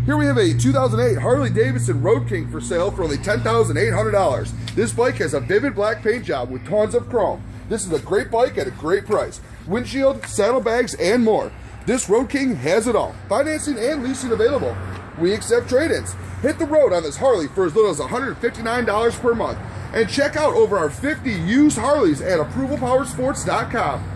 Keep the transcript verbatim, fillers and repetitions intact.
Here we have a two thousand eight Harley Davidson Road King for sale for only ten thousand eight hundred dollars. This bike has a vivid black paint job with tons of chrome. This is a great bike at a great price. Windshield, saddlebags, and more. This Road King has it all. Financing and leasing available. We accept trade-ins. Hit the road on this Harley for as little as one hundred fifty-nine dollars per month. And check out over our fifty used Harleys at approval power sports dot com.